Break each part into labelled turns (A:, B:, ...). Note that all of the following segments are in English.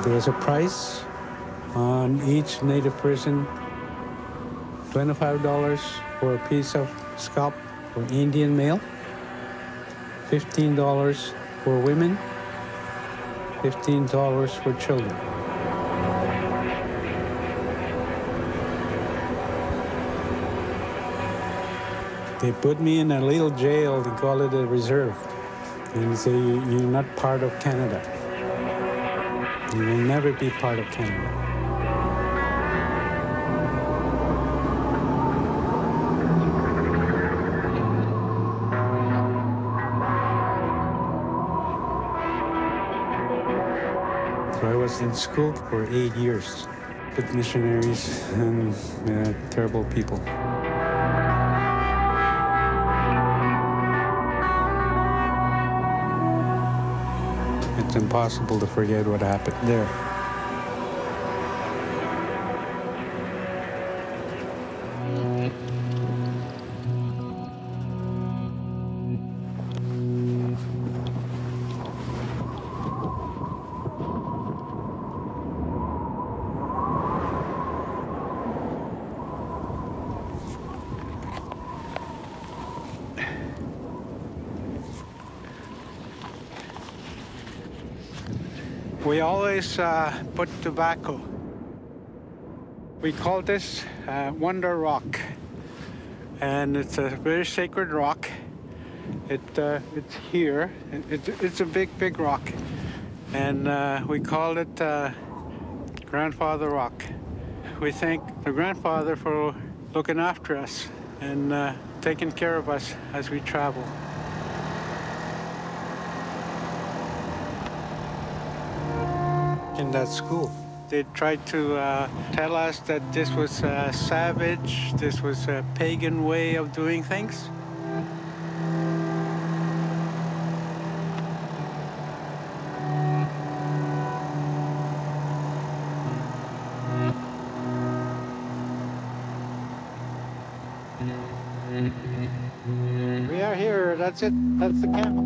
A: There was a price on each native person, $25 for a piece of scalp for Indian male, $15 for women, $15 for children. They put me in a little jail, they call it a reserve. And they say, you're not part of Canada. You will never be part of Canada. So I was in school for 8 years with missionaries and terrible people. It's impossible to forget what happened there. We always put tobacco. We call this Wonder Rock, and it's a very sacred rock. It's here. It's a big rock, and we call it Grandfather Rock. We thank the grandfather for looking after us and taking care of us as we travel. In that school, they tried to tell us that this was savage, this was a pagan way of doing things. We are here, that's it, that's the camp.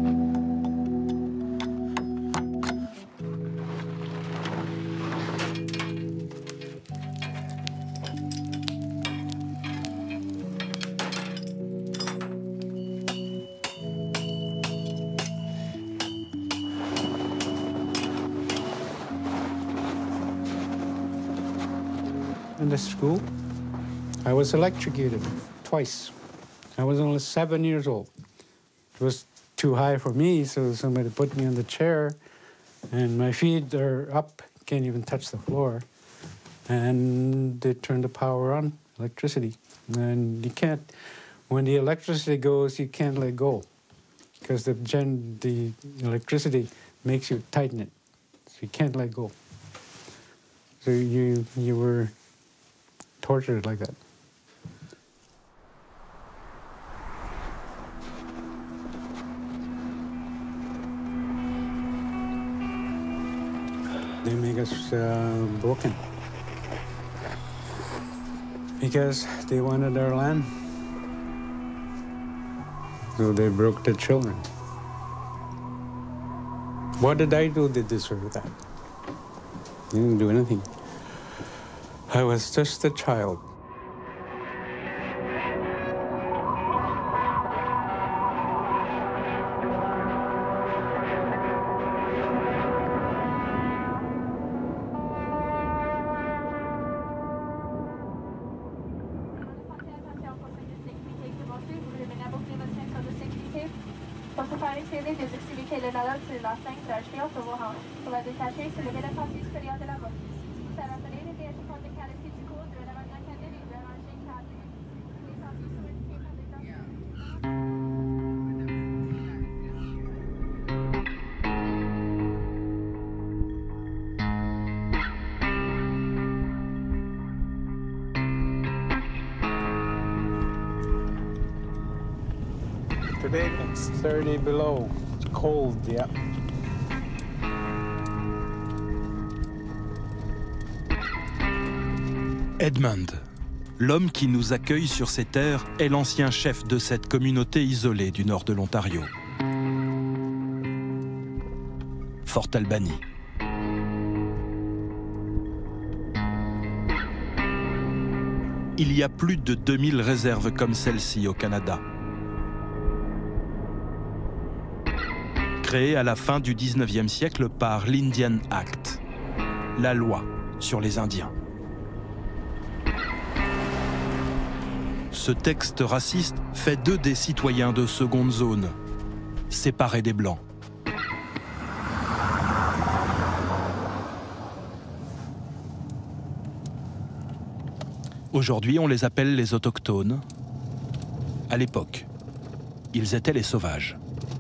A: In the school, I was electrocuted twice. I was only 7 years old. It was too high for me, so somebody put me on the chair, and my feet are up, can't even touch the floor. And they turned the power on, electricity. And you can't, when the electricity goes, you can't let go, because the electricity makes you tighten it, so you can't let go. So you were tortured like that. They make us broken because they wanted our land. So they broke the children. What did I do to deserve that? I didn't do anything. I was just a child. Today it's 30 below. It's cold, yeah.
B: Edmund, l'homme qui nous accueille sur ces terres, est l'ancien chef de cette communauté isolée du nord de l'Ontario. Fort Albany. Il y a plus de 2000 réserves comme celle-ci au Canada. Créée à la fin du 19e siècle par l'Indian Act, la loi sur les Indiens. Ce texte raciste fait d'eux des citoyens de seconde zone, séparés des Blancs. Aujourd'hui, on les appelle les autochtones. À l'époque, ils étaient les sauvages.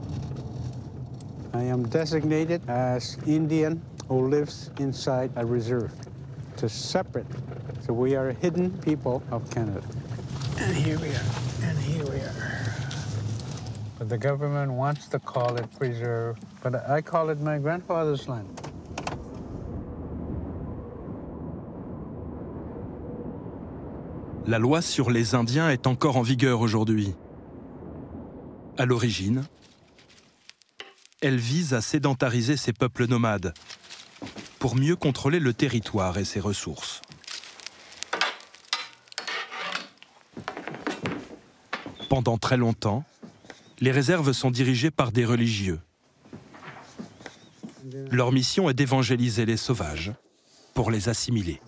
A: I am designated as Indian who lives inside a reserve to separate. So we are a hidden people of Canada. And here we are, and here we are. But the government wants to call it preserve, but I call it my grandfather's land.
B: La loi sur les Indiens est encore en vigueur aujourd'hui. À l'origine, elle vise à sédentariser ces peuples nomades pour mieux contrôler le territoire et ses ressources. Pendant très longtemps, les réserves sont dirigées par des religieux. Leur mission est d'évangéliser les sauvages pour les assimiler.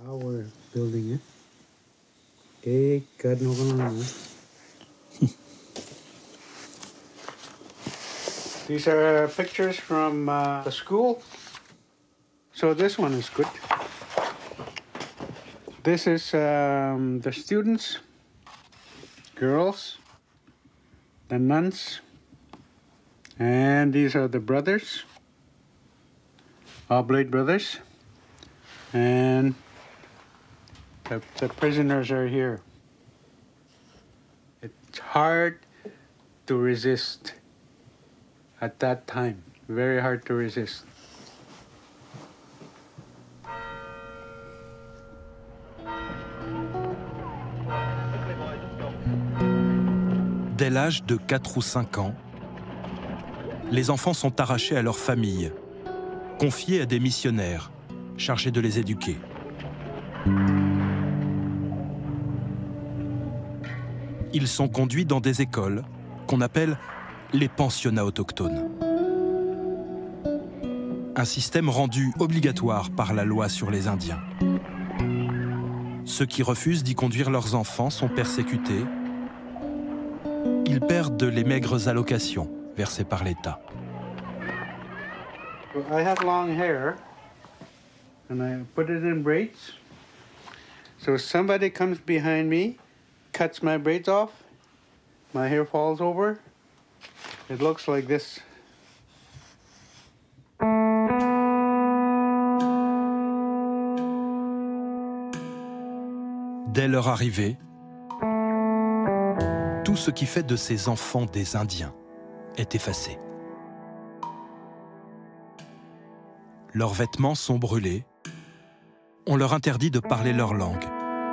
A: These are pictures from the school. So this one is good. This is the students, girls, the nuns, and these are the brothers, Oblate brothers, and the prisoners are here. It's hard to resist at that time, very hard to resist.
B: Dès l'âge de 4 ou 5 ans, les enfants sont arrachés à leur famille, confiés à des missionnaires, chargés de les éduquer. Ils sont conduits dans des écoles qu'on appelle les pensionnats autochtones. Un système rendu obligatoire par la loi sur les Indiens. Ceux qui refusent d'y conduire leurs enfants sont persécutés. Ils perdent les maigres allocations versées par l'État.
A: I have long hair, and I put it in braids. So if somebody comes behind me, cuts my braids off, my hair falls over, it looks like this.
B: Dès leur arrivée, tout ce qui fait de ces enfants des Indiens est effacé. Leurs vêtements sont brûlés. On leur interdit de parler leur langue.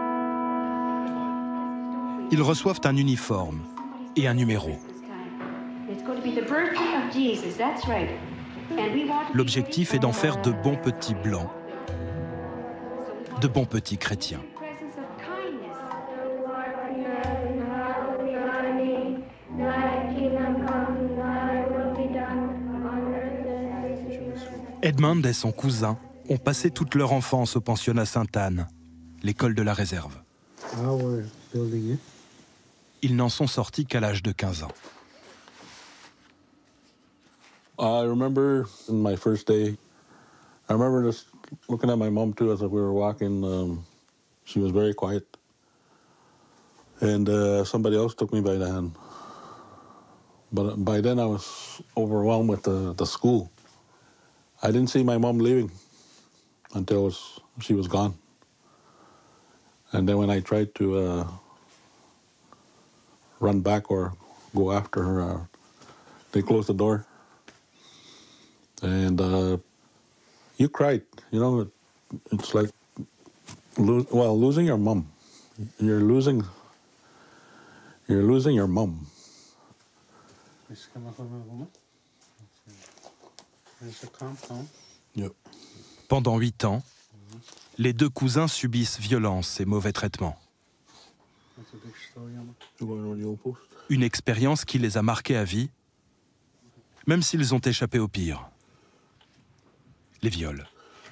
B: Ils reçoivent un uniforme et un numéro. L'objectif est d'en faire de bons petits blancs, de bons petits chrétiens. Edmund et son cousin ont passé toute leur enfance au pensionnat Sainte-Anne, l'école de la réserve. Ils n'en sont sortis qu'à l'âge de 15 ans.
C: I remember in my first day, I remember just looking at my mom too as we were walking. She was very quiet. And somebody else took me by the hand. But by then I was overwhelmed with the school. I didn't see my mom leaving until she was gone. And then when I tried to run back or go after her, they closed the door. And you cried, you know, it's like, losing your mom. You're losing your mom.
B: Yep. Pendant 8 ans, les deux cousins subissent violence et mauvais traitements.
C: You going on the old post?
B: Une expérience qui les a marqués à vie, même s'ils ont échappé au pire. Les viols.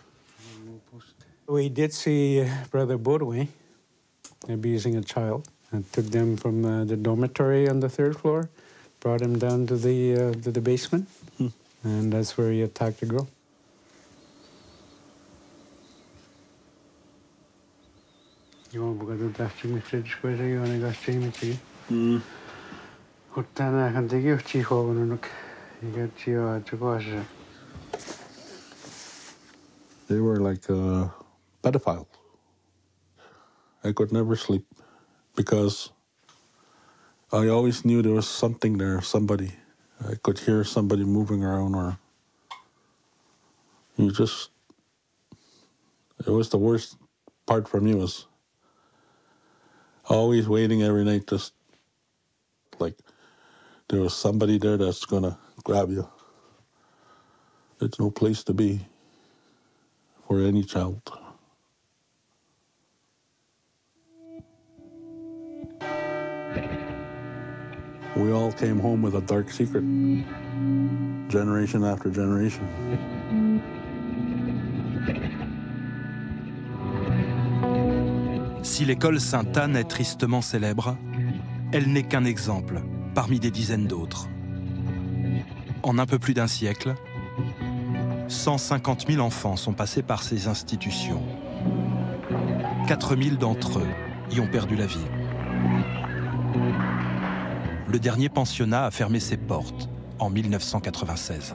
A: We did see Brother Baudouin abusing a child and took them from the dormitory on the 3rd floor, brought him down to the basement, and that's where he attacked the girl. You want to go to the fridge where you want to go to the Hotana can take you to home and look. You get your to
C: They were like pedophiles. I could never sleep because I always knew there was something there, somebody. I could hear somebody moving around, or it was the worst part for me, was always waiting every night, just like there was somebody there that's gonna grab you. There's no place to be for any child. We all came home with a dark secret, generation after generation.
B: Si l'école Sainte-Anne est tristement célèbre, elle n'est qu'un exemple parmi des dizaines d'autres. En un peu plus d'un siècle, 150 000 enfants sont passés par ces institutions. 4 000 d'entre eux y ont perdu la vie. Le dernier pensionnat a fermé ses portes en 1996.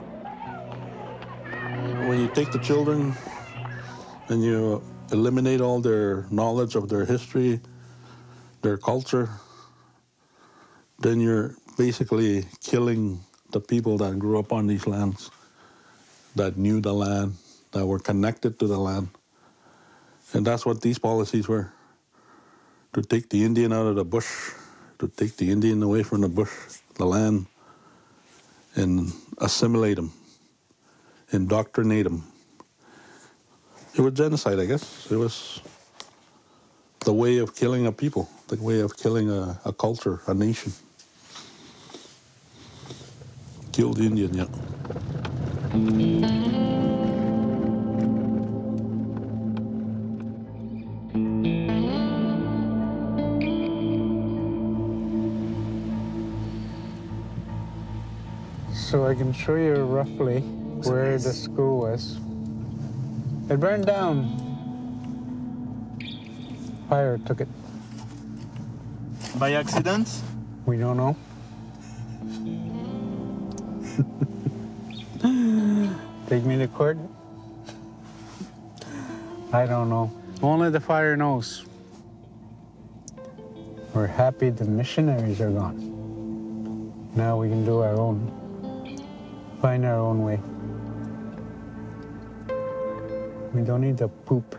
C: When you take the children and you eliminate all their knowledge of their history, their culture, then you're basically killing the people that grew up on these lands, that knew the land, that were connected to the land. And that's what these policies were, to take the Indian out of the bush, to take the Indian away from the bush, the land, and assimilate them, indoctrinate them. It was genocide, I guess. It was the way of killing a people, the way of killing a culture, a nation. Killed the Indian, yeah.
A: So I can show you roughly where the school was. It burned down. Fire took it.
D: By accident?
A: We don't know. Take me to court? I don't know. Only the fire knows. We're happy the missionaries are gone. Now we can do our own. Find our own way. We don't need the poop.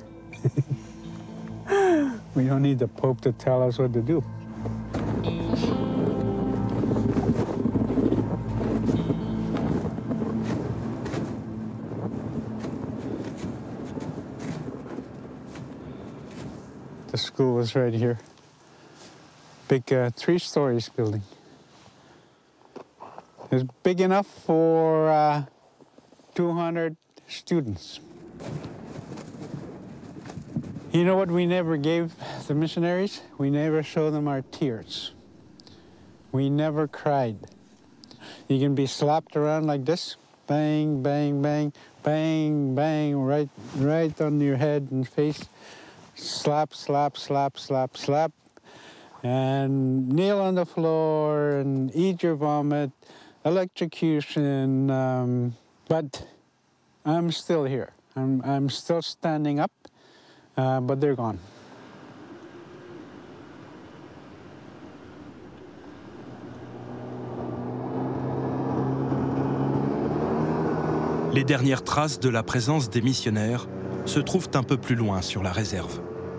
A: We don't need the Pope to tell us what to do. The school was right here. Big 3 stories building. It's big enough for 200 students. You know what we never gave the missionaries? We never showed them our tears. We never cried. You can be slapped around like this, bang, bang, bang, bang, bang, right on your head and face. Slap, slap, slap, slap, slap, and kneel on the floor and eat your vomit, electrocution, but I'm still here. I'm still standing up, but they're gone.
B: Les dernières traces de la présence des missionnaires se trouvent un peu plus loin sur la réserve.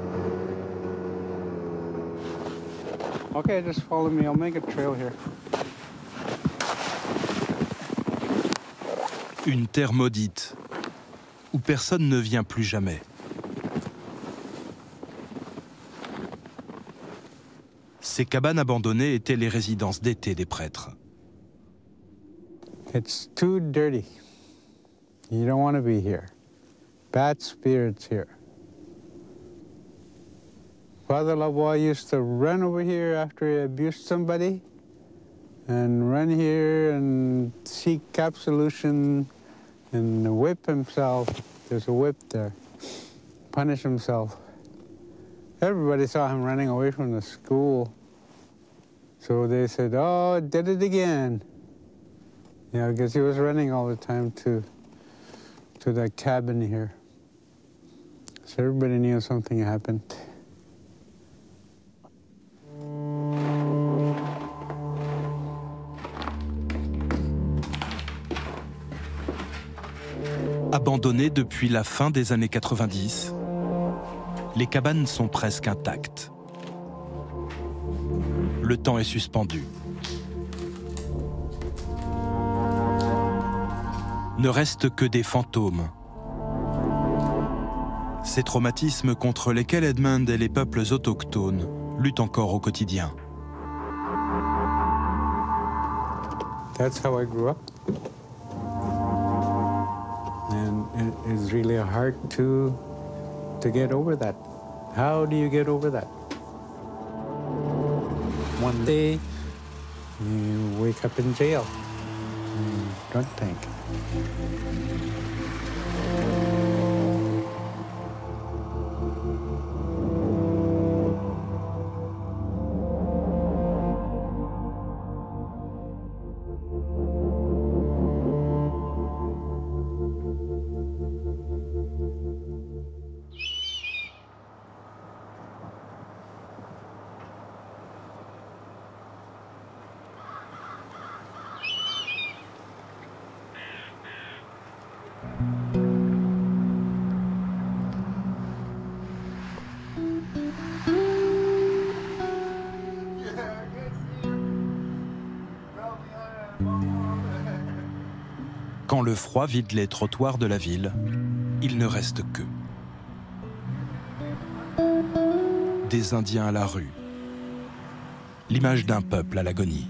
A: Okay, just follow me. I'll make a trail here.
B: Une terre maudite, où personne ne vient plus jamais. Ces cabanes abandonnées étaient les résidences d'été des prêtres.
A: It's too dirty. You don't want to be here. Bad spirits here. Father Lavoie used to run over here after he abused somebody and run here and seek absolution and whip himself. There's a whip there. Punish himself. Everybody saw him running away from the school. So they said, oh, did it again. Yeah, because he was running all the time to that cabin here. So everybody knew something happened.
B: Abandonnées depuis la fin des années 90, les cabanes sont presque intactes. Le temps est suspendu. Ne restent que des fantômes. Ces traumatismes contre lesquels Edmund et les peuples autochtones luttent encore au quotidien.
A: That's how I grew up. And it's really hard to get over that. How do you get over that? One day, you wake up in jail. Drunk tank.
B: Quand le froid vide les trottoirs de la ville, il ne reste que des Indiens à la rue, l'image d'un peuple à l'agonie.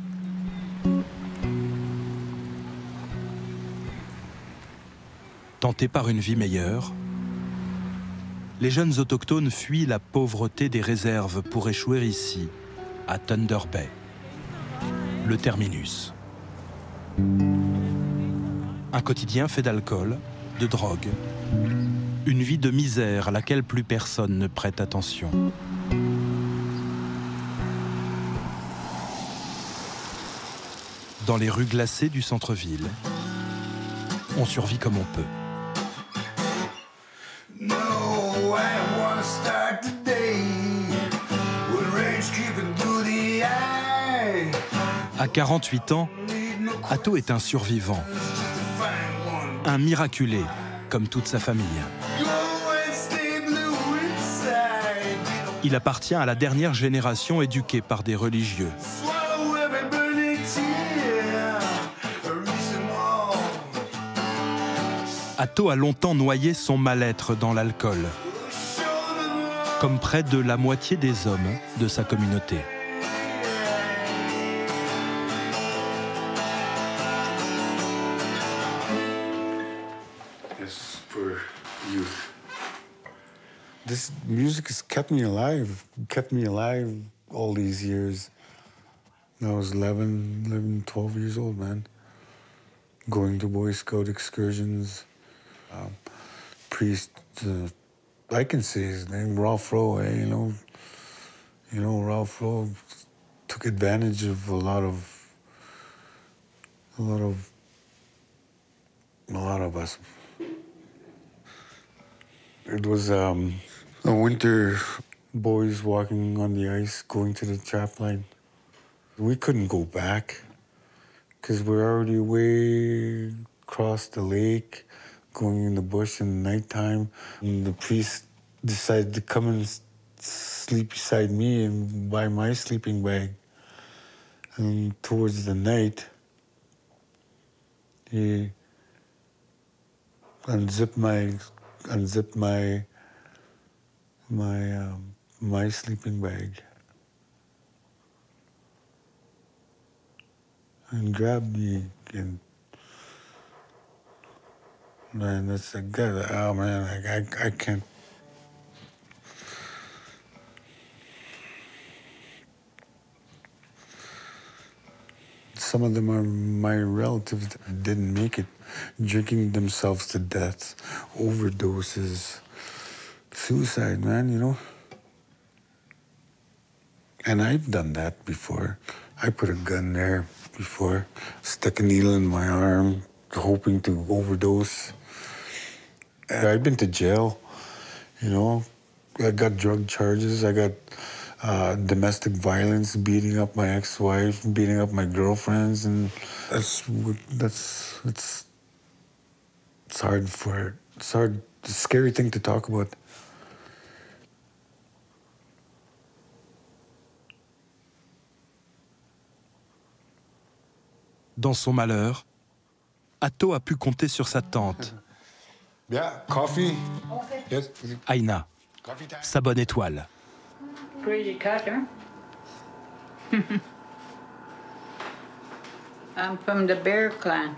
B: Tentés par une vie meilleure, les jeunes autochtones fuient la pauvreté des réserves pour échouer ici, à Thunder Bay, le terminus. Un quotidien fait d'alcool, de drogue, une vie de misère à laquelle plus personne ne prête attention. Dans les rues glacées du centre-ville, on survit comme on peut. À 48 ans, Atto est un survivant. Un miraculé, comme toute sa famille. Il appartient à la dernière génération éduquée par des religieux. Atto a longtemps noyé son mal-être dans l'alcool, comme près de la moitié des hommes de sa communauté.
E: This music has kept me alive all these years. I was 11, 12 years old, man. Going to Boy Scout excursions. Priest, I can say his name, Ralph Rowe, you know, Ralph Rowe took advantage of a lot of us. It was a winter, boys walking on the ice, going to the trap line. We couldn't go back because we're already way across the lake, going in the bush in the nighttime. And the priest decided to come and sleep beside me and buy my sleeping bag. And towards the night, he unzipped my sleeping bag. and grabbed me. And man, that's like that. Oh man, I can't. Some of them are my relatives that didn't make it, drinking themselves to death, overdoses, suicide, man, you know? And I've done that before. I put a gun there before, stuck a needle in my arm, hoping to overdose. I've been to jail, you know? I got drug charges, I got domestic violence, beating up my ex-wife, beating up my girlfriends, and it's hard, it's a scary thing to talk about.
B: Dans son malheur, Atto a pu compter sur sa tante,
E: Yeah, coffee. Yes.
B: Aina,
E: Coffee time.
B: sa bonne étoile.
F: Pretty cat, huh? I'm from the Bear Clan.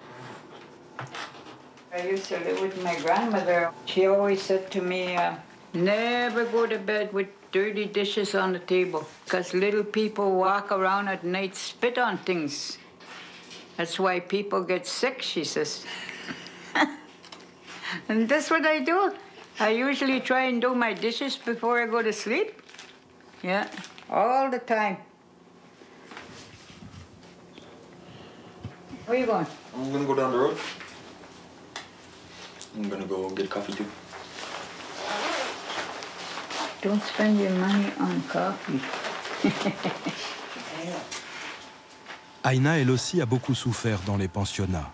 F: I used to live with my grandmother. She always said to me, never go to bed with dirty dishes on the table, because little people walk around at night, spit on things. That's why people get sick, she says. And that's what I do. I usually try and do my dishes before I go to sleep. Yeah, all the time. Where you going?
D: I'm gonna go down the road. I'm gonna go get coffee too.
F: Don't spend your money on coffee.
B: Aina, elle aussi, a beaucoup souffert dans les pensionnats.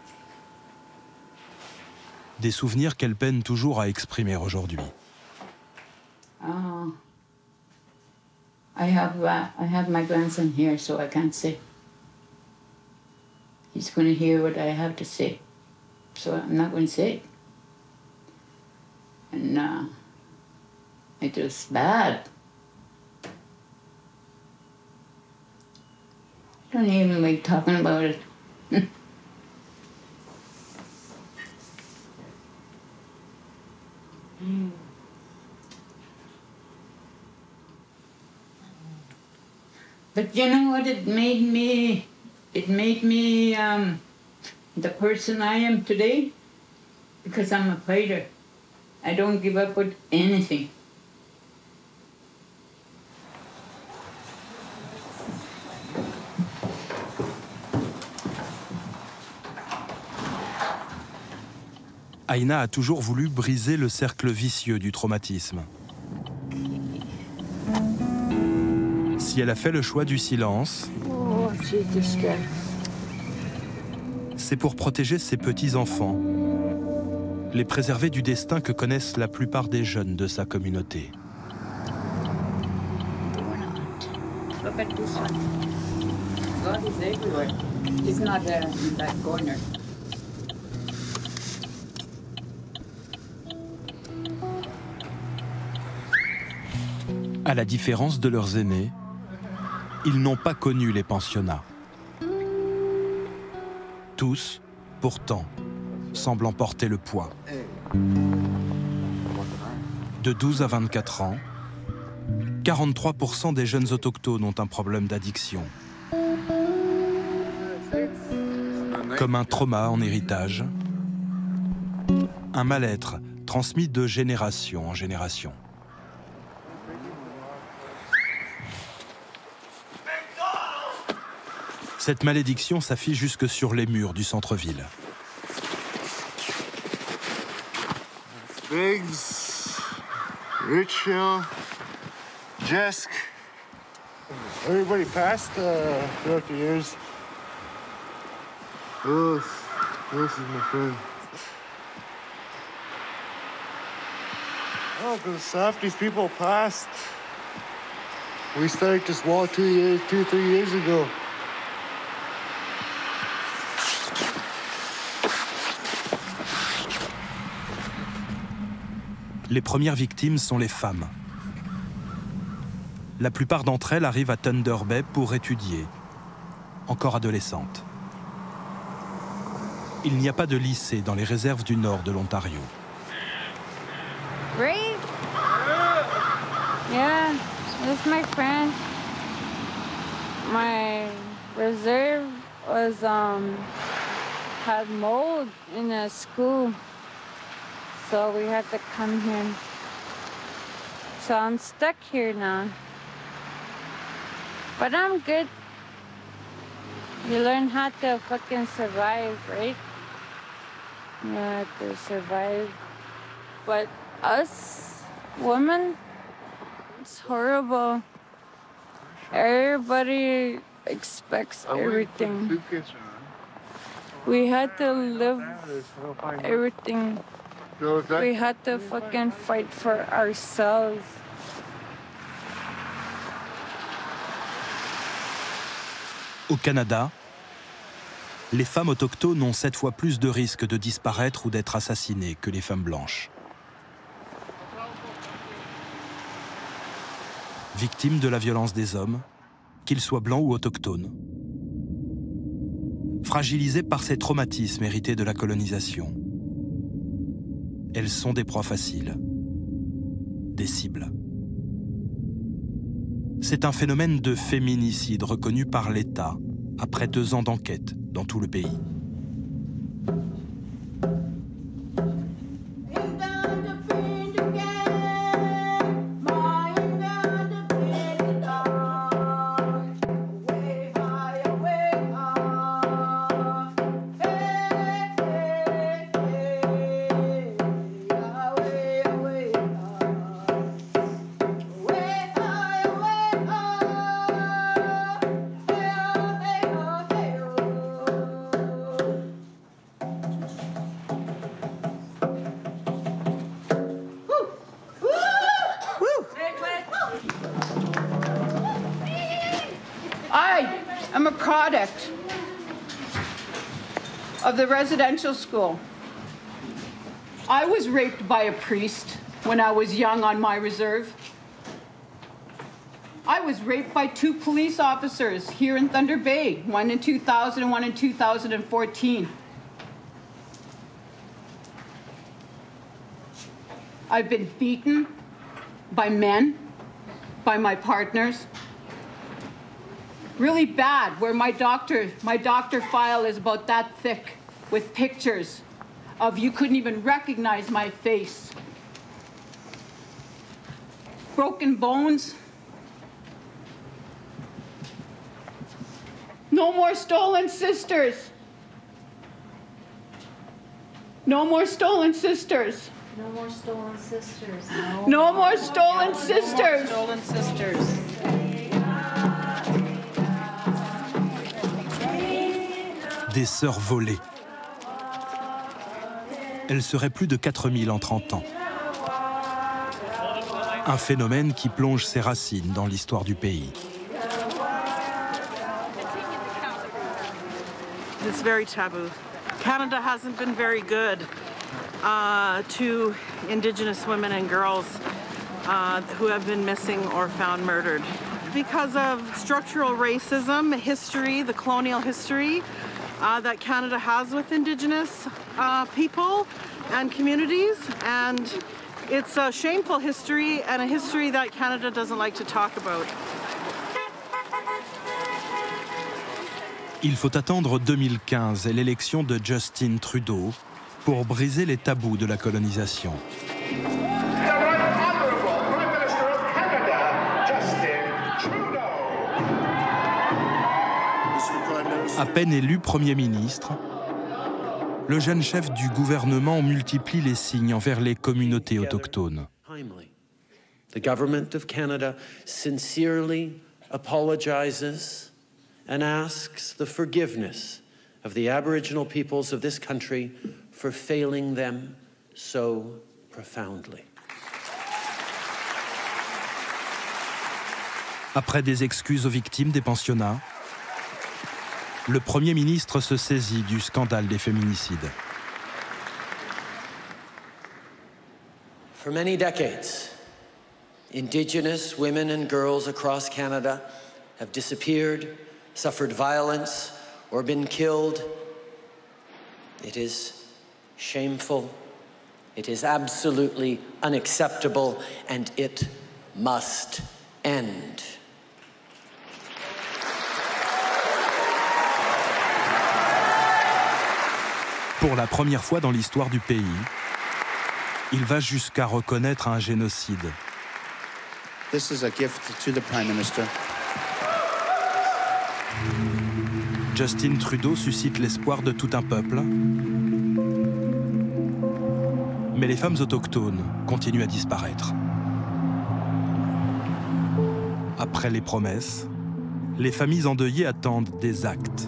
B: Des souvenirs qu'elle peine toujours à exprimer aujourd'hui.
F: I have my grandson here, so I can't say. He's going to hear what I have to say, so I'm not going to say it. And it was bad. I don't even like talking about it. But you know what? It made me the person I am today, because I'm a fighter. I don't give up with anything.
B: Aina a toujours voulu briser le cercle vicieux du traumatisme. Si elle a fait le choix du silence, c'est pour protéger ses petits-enfants, les préserver du destin que connaissent la plupart des jeunes de sa communauté.
F: Look at this one. God is everywhere. He's not in that corner.
B: À la différence de leurs aînés, ils n'ont pas connu les pensionnats. Tous, pourtant, semblent en porter le poids. De 12 à 24 ans, 43% des jeunes autochtones ont un problème d'addiction. Comme un trauma en héritage, un mal-être transmis de génération en génération. Cette malédiction s'affiche jusque sur les murs du centre-ville.
G: Biggs, Richfield, Jesk. Everybody passed throughout the years. This is my friend. Oh, because after these people passed, we started this wall 3 years ago.
B: Les premières victimes sont les femmes. La plupart d'entre elles arrivent à Thunder Bay pour étudier, encore adolescentes. Il n'y a pas de lycée dans les réserves du nord de l'Ontario.
H: Ray? Yeah, it's my friend. My reserve was had mold in a school, so we had to come here. So I'm stuck here now. But I'm good. You learn how to fucking survive, right? You have to survive. But us women, it's horrible. Everybody expects everything. We had to live everything. We had to fucking fight for ourselves.
B: Au Canada, les femmes autochtones ont 7 fois plus de risques de disparaître ou d'être assassinées que les femmes blanches. Victimes de la violence des hommes, qu'ils soient blancs ou autochtones. Fragilisées par ces traumatismes hérités de la colonisation. Elles sont des proies faciles, des cibles. C'est un phénomène de féminicide reconnu par l'État après 2 ans d'enquête dans tout le pays.
I: I'm a product of the residential school. I was raped by a priest when I was young on my reserve. I was raped by 2 police officers here in Thunder Bay, one in 2000 and one in 2014. I've been beaten by men, by my partners. Really bad, where my doctor file is about that thick with pictures of you couldn't even recognize my face. Broken bones. No more stolen sisters. No more stolen sisters.
J: No more stolen sisters.
I: No more stolen sisters.
J: Stolen sisters.
B: Des sœurs volées. Elles seraient plus de 4000 en 30 ans. Un phénomène qui plonge ses racines dans l'histoire du pays.
K: It's very taboo. Canada hasn't been very good to Indigenous women and girls who have been missing or found murdered. Because of structural racism, history, the colonial history that Canada has with Indigenous people and communities, and it's a shameful history and a history that Canada doesn't like to talk about.
B: Il faut attendre 2015 et l'élection de Justin Trudeau pour briser les tabous de la colonisation. À peine élu Premier ministre, le jeune chef du gouvernement multiplie les signes envers les communautés autochtones.
L: The government of Canada sincerely apologizes and asks the forgiveness of the Aboriginal peoples of this country for failing them so profoundly.
B: Après des excuses aux victimes des pensionnats, le Premier ministre se saisit du scandale des féminicides.
L: For many decades, Indigenous women and girls across Canada have disappeared, suffered violence, or been killed It is shameful. It is absolutely unacceptable, and it must end.
B: Pour la première fois dans l'histoire du pays, il va jusqu'à reconnaître un génocide.
M: This is a gift to the Prime Minister.
B: Justin Trudeau suscite l'espoir de tout un peuple. Mais les femmes autochtones continuent à disparaître. Après les promesses, les familles endeuillées attendent des actes.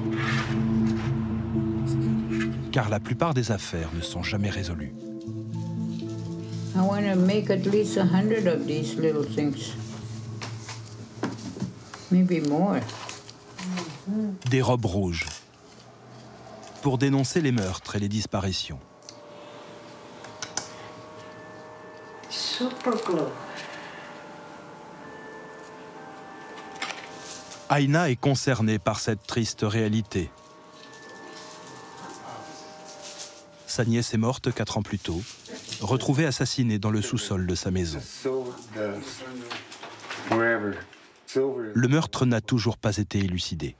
B: Car la plupart des affaires ne sont jamais résolues.
F: I want to make at least 100 of these little things. Maybe more.
B: Des robes rouges. Pour dénoncer les meurtres et les disparitions.
F: Super glue.
B: Aina est concernée par cette triste réalité. Sa nièce est morte 4 ans plus tôt, retrouvée assassinée dans le sous-sol de sa maison. Le meurtre n'a toujours pas été élucidé.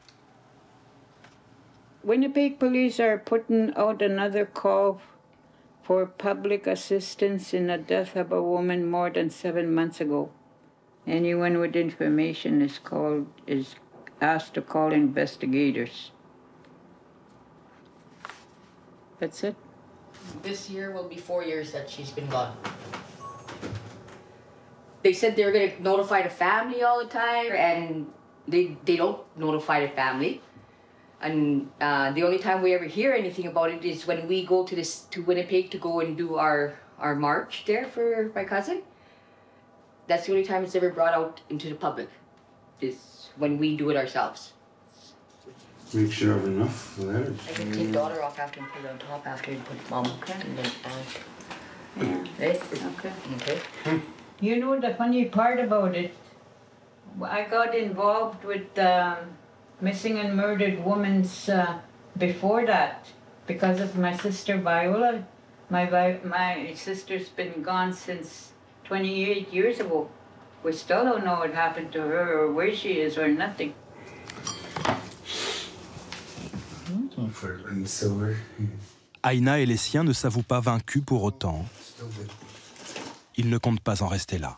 F: Winnipeg police are putting out another call for public assistance in the death of a woman more than 7 months ago. Anyone with information is asked to call investigators. That's it.
J: This year will be 4 years that she's been gone. They said they were going to notify the family all the time, and they don't notify the family. And the only time we ever hear anything about it is when we go to Winnipeg to go and do our march there for my cousin. That's the only time it's ever brought out into the public, is when we do it ourselves.
E: Make sure you have enough letters.
J: I can take daughter off after and put it on top after and put mom and then aunt. Right?
F: Okay.
J: Okay.
F: You know the funny part about it, I got involved with missing and murdered women's before that because of my sister Viola. My sister's been gone since 28 years ago. We still don't know what happened to her or where she is or nothing.
B: Aina et les siens ne s'avouent pas vaincus pour autant. Ils ne comptent pas en rester là.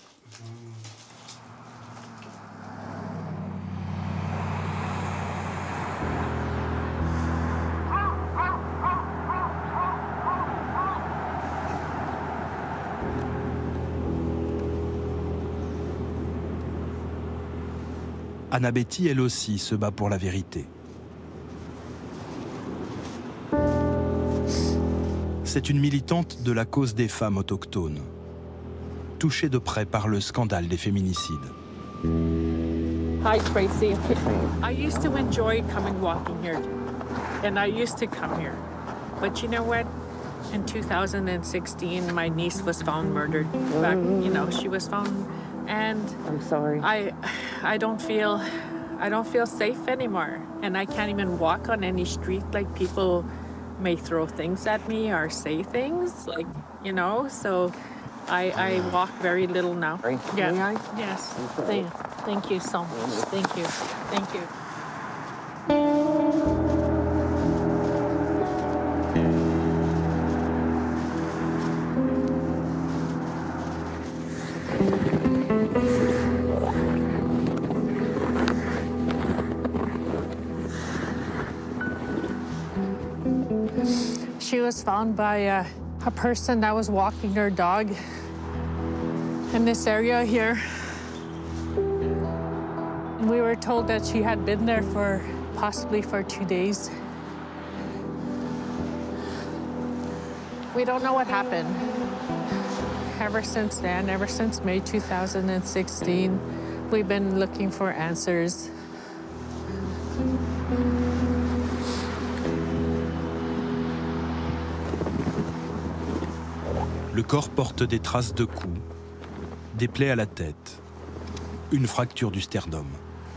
B: Anna Betty, elle aussi, se bat pour la vérité. C'est une militante de la cause des femmes autochtones, touchée de près par le scandale des féminicides.
I: Hi, Tracy. I used to enjoy coming walking here, and I used to come here. But you know what? In 2016, my niece was found murdered. Back, you know, she was found, and
H: I'm sorry.
I: I don't feel safe anymore, and I can't even walk on any street. Like, people may throw things at me or say things, like, you know, so I walk very little now. Yeah.
H: May I?
I: Yes. Thank you so much. Thank you. Thank you. She was found by a person that was walking their dog in this area here. And we were told that she had been there for possibly 2 days. We don't know what happened. Ever since then, ever since May 2016, we've been looking for answers.
B: Le corps porte des traces de coups, des plaies à la tête, une fracture du sternum.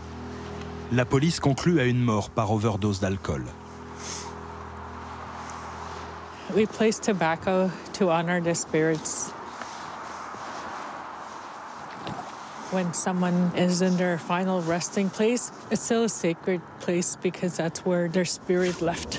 B: La police conclut à une mort par overdose d'alcool.
I: We place tobacco to honor the spirits. When someone is in their final resting place, it's still a sacred place because that's where their spirit left.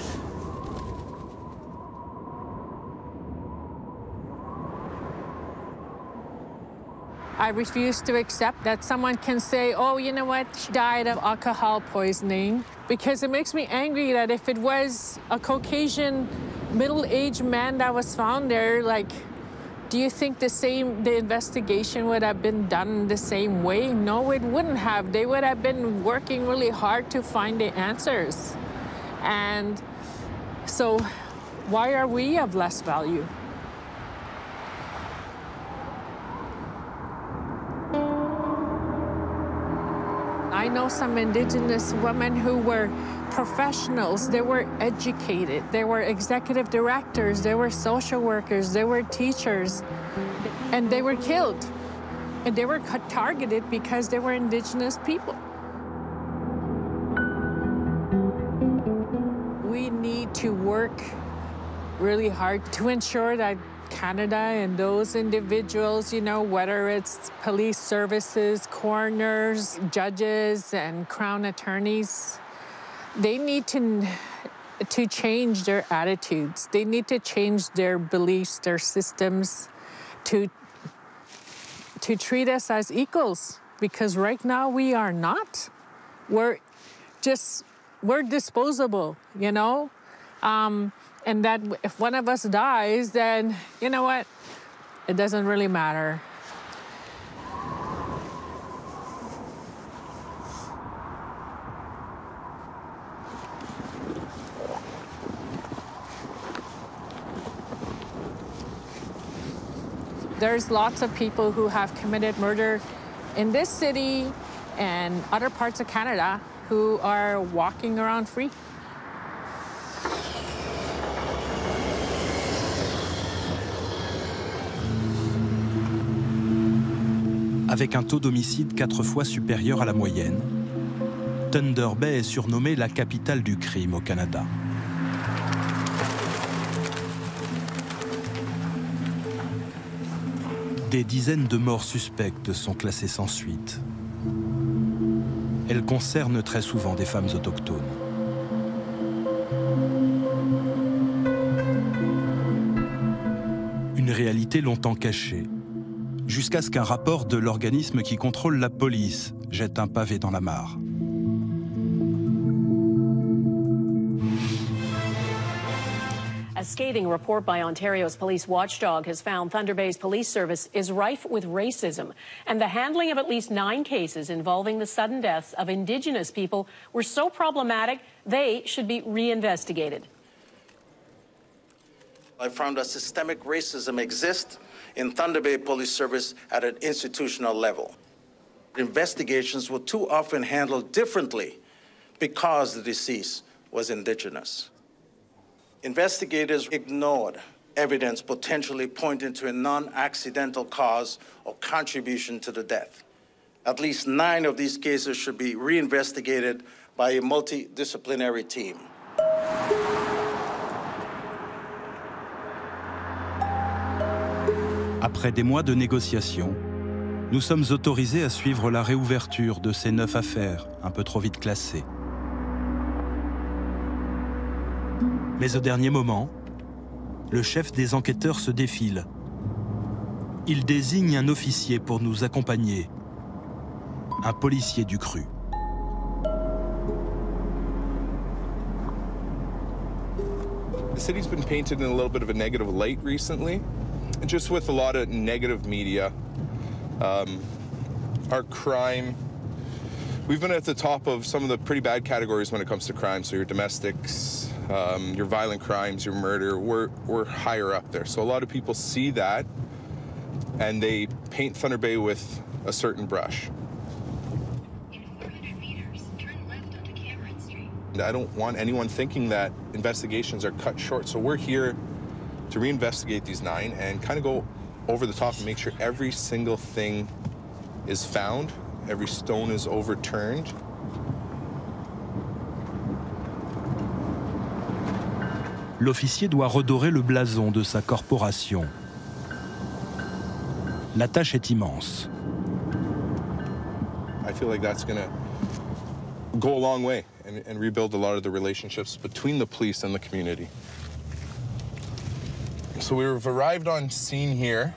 I: I refuse to accept that someone can say, oh, you know what, she died of alcohol poisoning, because it makes me angry that if it was a Caucasian middle-aged man that was found there, like, do you think the investigation would have been done the same way? No, it wouldn't have. They would have been working really hard to find the answers. And so why are we of less value? I know some Indigenous women who were professionals. They were educated. They were executive directors. They were social workers. They were teachers. And they were killed. And they were targeted because they were Indigenous people. We need to work really hard to ensure that Canada and those individuals, you know, whether it's police services, coroners, judges, and crown attorneys, they need to change their attitudes. They need to change their beliefs, their systems, to treat us as equals, because right now we are not. We're disposable, you know? And that if one of us dies, then, you know what? It doesn't really matter. There's lots of people who have committed murder in this city and other parts of Canada who are walking around free.
B: Avec un taux d'homicide 4 fois supérieur à la moyenne, Thunder Bay est surnommée la capitale du crime au Canada. Des dizaines de morts suspectes sont classées sans suite. Elles concernent très souvent des femmes autochtones. Une réalité longtemps cachée, jusqu'à ce qu'un rapport de l'organisme qui contrôle la police jette un pavé dans la mare.
N: A scathing report by Ontario's police watchdog has found Thunder Bay's police service is rife with racism, and the handling of at least 9 cases involving the sudden deaths of Indigenous people were so problematic they should be reinvestigated.
O: I found that systemic racism exists in Thunder Bay Police Service at an institutional level. Investigations were too often handled differently because the deceased was Indigenous. Investigators ignored evidence potentially pointing to a non-accidental cause or contribution to the death. At least 9 of these cases should be reinvestigated by a multidisciplinary team.
B: Après des mois de négociations, nous sommes autorisés à suivre la réouverture de ces 9 affaires un peu trop vite classées. Mais au dernier moment, le chef des enquêteurs se défile. Il désigne un officier pour nous accompagner, un policier du cru.
P: The city's been painted in a little bit of a negative light recently, just with a lot of negative media. Our crime, we've been at the top of some of the pretty bad categories when it comes to crime. So your domestics, your violent crimes, your murder, we're higher up there. So a lot of people see that and they paint Thunder Bay with a certain brush. I don't want anyone thinking that investigations are cut short. So we're here to reinvestigate these 9 and kind of go over the top and make sure every single thing is found, every stone is overturned.
B: l'officier doit redorer le blason de sa corporation. La tâche est immense.
P: I feel like that's going to go a long way and rebuild a lot of the relationships between the police and the community. So we've arrived on scene here.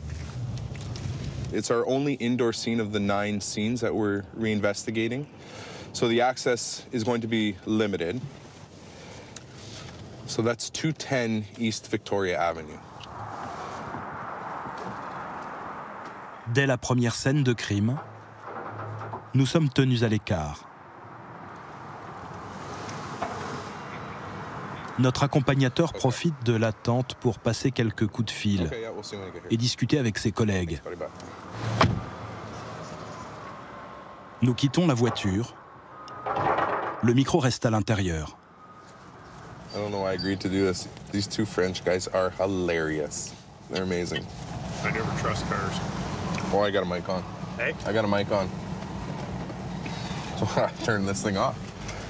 P: It's our only indoor scene of the 9 scenes that we're reinvestigating. So the access is going to be limited. So that's 210 East Victoria Avenue.
B: Dès la première scène de crime, nous sommes tenus à l'écart. Notre accompagnateur profite de l'attente pour passer quelques coups de fil et discuter avec ses collègues. Nous quittons la voiture. Le micro reste à l'intérieur.
P: I don't know why I agreed to do this. These 2 French guys are hilarious. They're amazing.
Q: I never trust cars.
P: Oh, I got a mic on.
Q: Hey?
P: I got a mic on. So I turned this thing off.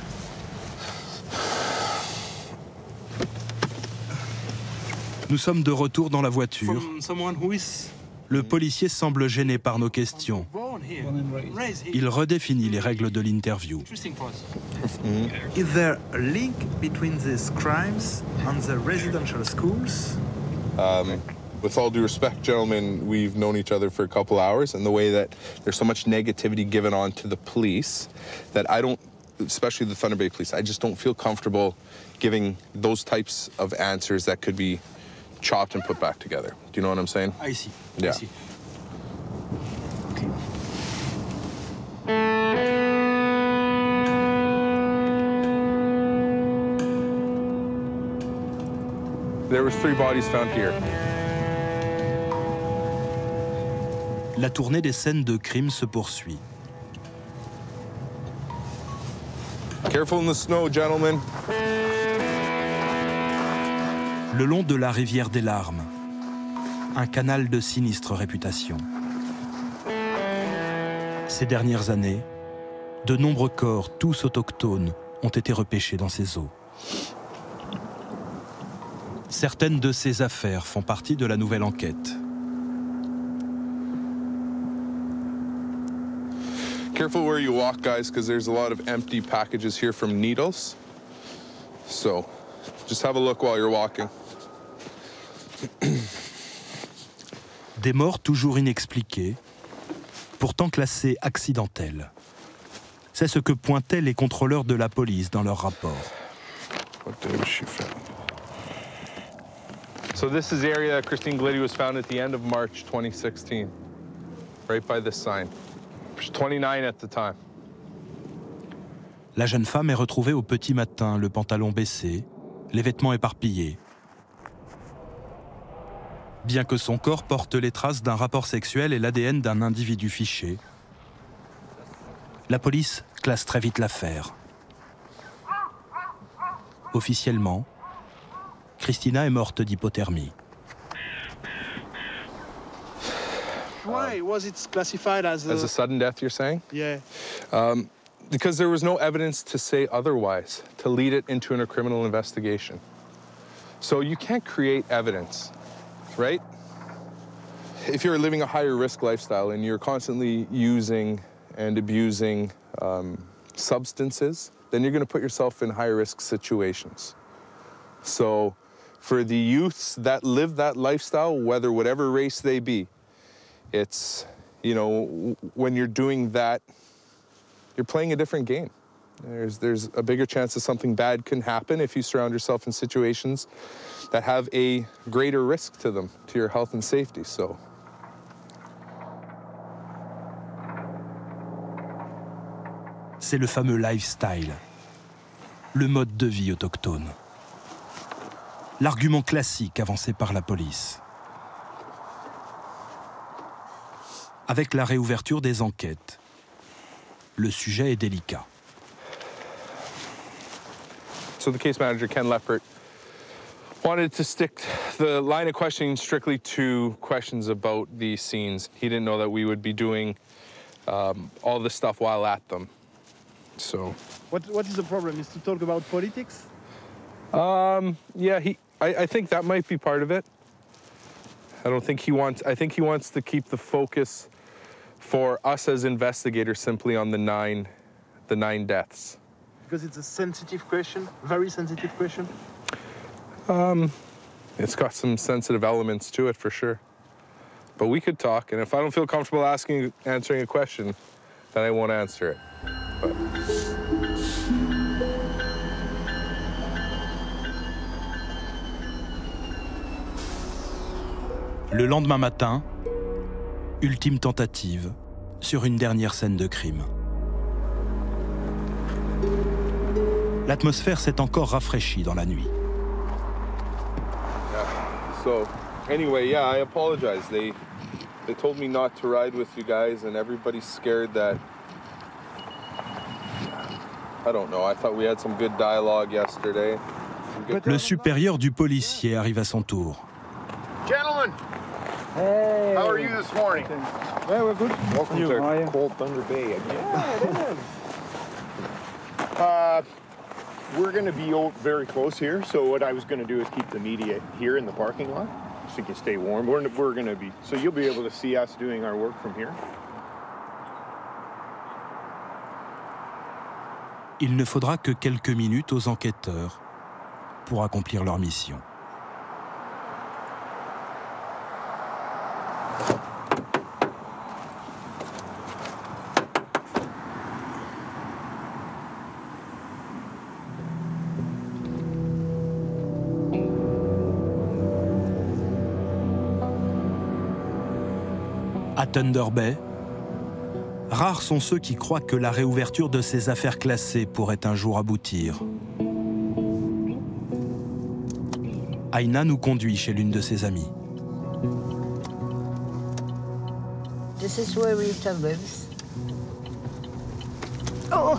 B: Nous sommes de retour dans la voiture. Le policier semble gêné par nos questions. Il redéfinit les règles de l'interview.
R: Is there a link between these crimes and the residential schools?
P: With all due respect, gentlemen, we've known each other for a couple hours, and the way that there's so much negativity given on to the police that I don't, especially the Thunder Bay Police, I just don't feel comfortable giving those types of answers that could be chopped and put back together. Do you know what I'm saying?
B: I see.
P: Yeah.
B: I see.
P: There was 3 bodies found here.
B: La tournée des scènes de crime se poursuit.
P: Careful in the snow, gentlemen.
B: Le long de la rivière des larmes, un canal de sinistre réputation. Ces dernières années, de nombreux corps, tous autochtones, ont été repêchés dans ces eaux. Certaines de ces affaires font partie de la nouvelle enquête.
P: Careful where you walk, guys, because there's a lot of empty packages here from Needles. So, just have a look while you're walking.
B: Des morts toujours inexpliquées, pourtant classées accidentelles. C'est ce que pointaient les contrôleurs de la police dans leur rapport.
P: What day was she found? So this is the area that Christine Gliddy was found at the end of March 2016, right by this sign. She was 29 at the time.
B: La jeune femme est retrouvée au petit matin, le pantalon baissé, les vêtements éparpillés. Bien que son corps porte les traces d'un rapport sexuel et l'ADN d'un individu fiché, la police classe très vite l'affaire. Officiellement, Christina est morte d'hypothermie.
S: Why was it classified as
P: a sudden death, you're saying?
S: Yeah.
P: Because there was no evidence to say otherwise, to lead it into a criminal investigation. So you can't create evidence, right? If you're living a higher risk lifestyle and you're constantly using and abusing substances, then you're going to put yourself in higher risk situations. So for the youths that live that lifestyle, whatever race they be, it's, you know, when you're doing that, you're playing a different game. There's a bigger chance that something bad can happen if you surround yourself in situations that have a greater risk to them, to your health and safety, so.
B: C'est le fameux lifestyle, le mode de vie autochtone. L'argument classique avancé par la police. Avec la réouverture des enquêtes, le sujet est délicat.
P: So the case manager, Ken Leppert, wanted to stick the line of questioning strictly to questions about these scenes. He didn't know that we would be doing all this stuff while at them. So.
S: What is the problem? Is to talk about politics?
P: Yeah, I think that might be part of it. I think he wants to keep the focus for us as investigators simply on the nine deaths.
S: Because it's a sensitive question, very sensitive question.
P: It's got some sensitive elements to it for sure. But we could talk, and if I don't feel comfortable answering a question, then I won't answer it. But...
B: Le lendemain matin, ultime tentative sur une dernière scène de crime. L'atmosphère s'est encore rafraîchie dans la nuit.
P: So, anyway, yeah, I apologize. They told me not to ride with you guys, and everybody's scared that... I don't know, I thought we had some good dialogue yesterday.
B: Le supérieur du policier arrive à son tour.
Q: Gentlemen,
A: hey.
Q: How are you this morning?
A: Yeah, we're good.
Q: Welcome to cold Thunder Bay. Yeah, it is. We're going to be very close here, so what I was going to do is keep the media here in the parking lot, so you can stay warm. We're going to be, so you'll be able to see us doing our work from here.
B: Il ne faudra que quelques minutes aux enquêteurs pour accomplir leur mission. À Thunder Bay, rares sont ceux qui croient que la réouverture de ces affaires classées pourrait un jour aboutir. Aina nous conduit chez l'une de ses amies.
F: This is where Rita lives. Oh.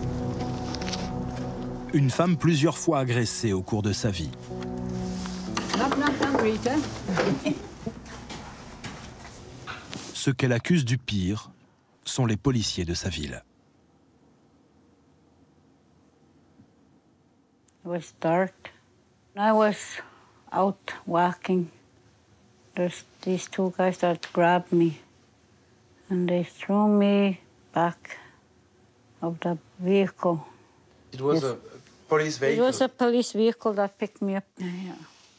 B: Une femme plusieurs fois agressée au cours de sa vie.
F: Knock, knock, knock, Rita.
B: Ceux qu'elle accuse du pire sont les policiers de sa ville.
F: It was dark. I was out walking. There's these two guys that grabbed me, and they threw me back of the vehicle.
T: It was a police vehicle?
F: It was a police vehicle that picked me up. Yeah.